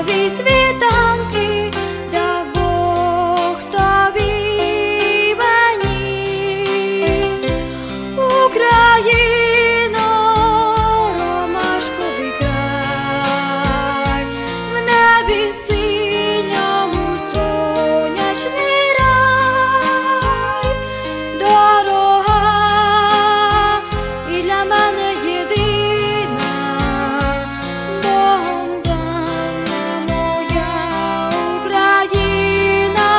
світлі світанки дав Бог тобі й мені. Україно, ромашковий край, в небі синьому сонячний рай. Дорога і для мене єдина, Богом дана моя Україна.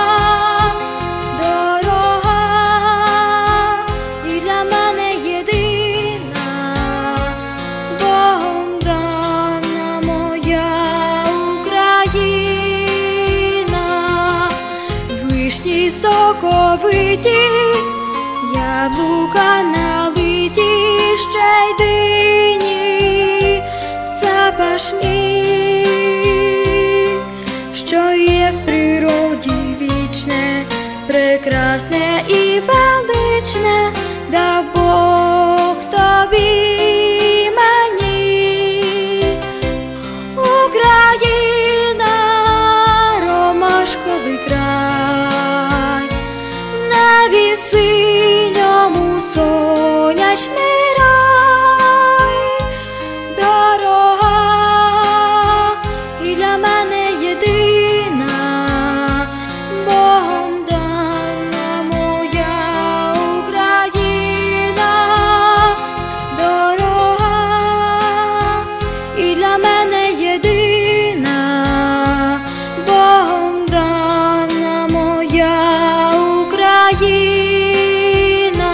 Дорога і для мене єдина, Богом дана моя Україна. Вишні соковиті, яблука налиті, ще й дині запашні, що є в природі вічне, прекрасне і величне, дав Бог тобі й мені. Україна, ромашковий край, в небі синьому сонячний рай. Дорога і для мене єдина, Богом дана моя Україна. Дорога і для мене єдина, Богом дана моя Україна.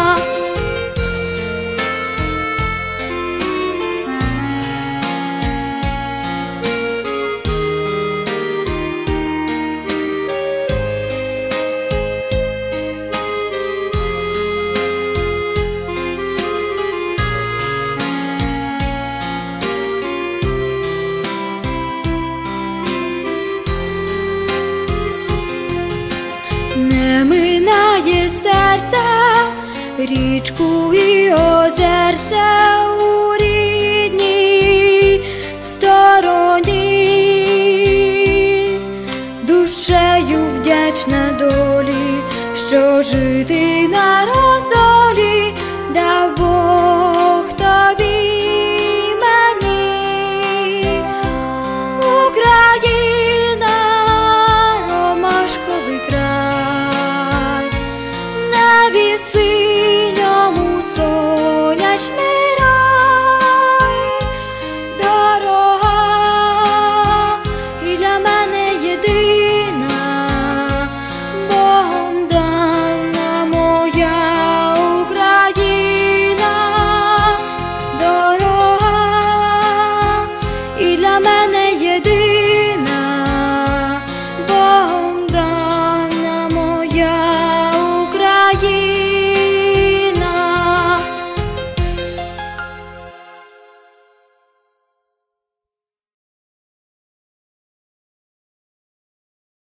Не минає серце річку і озерця у рідній стороні. Душею вдячна долі, що жити